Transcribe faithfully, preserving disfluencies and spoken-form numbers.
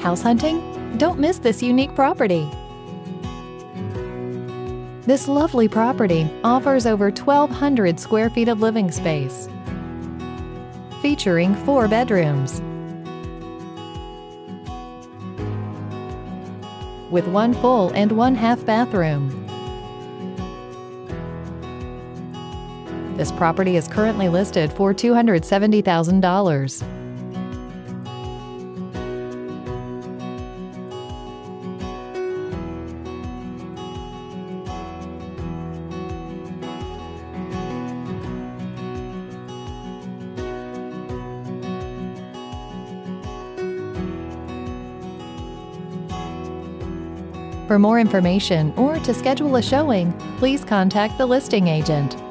House hunting? Don't miss this unique property. This lovely property offers over twelve hundred square feet of living space, featuring four bedrooms, with one full and one half bathroom. This property is currently listed for two hundred seventy thousand dollars. For more information or to schedule a showing, please contact the listing agent.